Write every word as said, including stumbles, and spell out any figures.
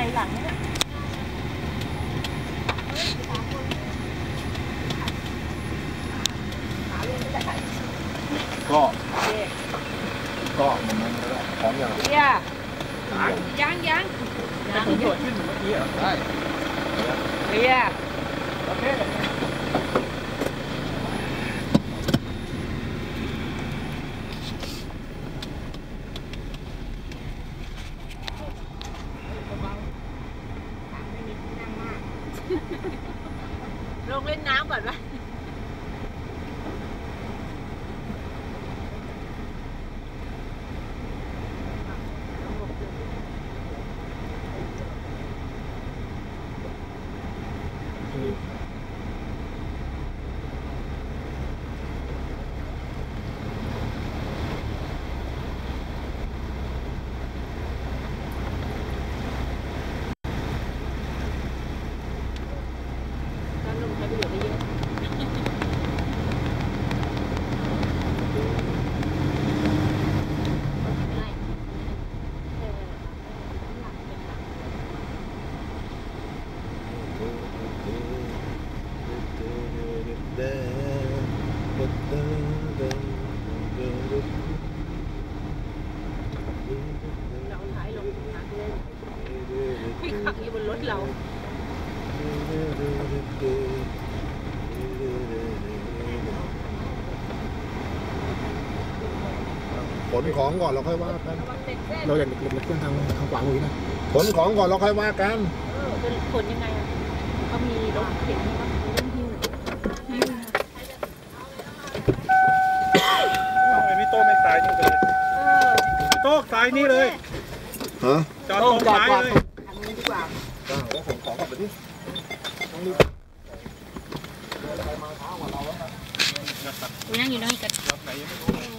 หลังเนี่ยก็ก็มันมันก็พร้อมอย่างเบียร์ยังยังยังมันตรวจขึ้นเมื่อกี้เหรอได้เบียร์โอเคลงเล่นน้ำก่อนไหมการลงใช้ประโยชน์ได้เยอะเราท้ายลงทางเลยพี่ขับอยู่บนรถเราขนของก่อนเราค่อยว่ากันเราอย่าเล็กๆเครื่องทางทางขวามือนะขนของก่อนเราค่อยว่ากันเออเป็นขนยังไงอ่ะเขามีรถเข็นไหมว่าเรื่องหิ้วหิ้วไอ้พี่โต้ไม่สายนี่ไปเลยเออพี่โต้สายนี่เลยฮะจอดตรงซ้ายเลยทางนี้ดีกว่าจ้าว่าขนของกลับไปดิต้องรีบกูนั่งอยู่นั่งกันรับไหนยังไม่รู้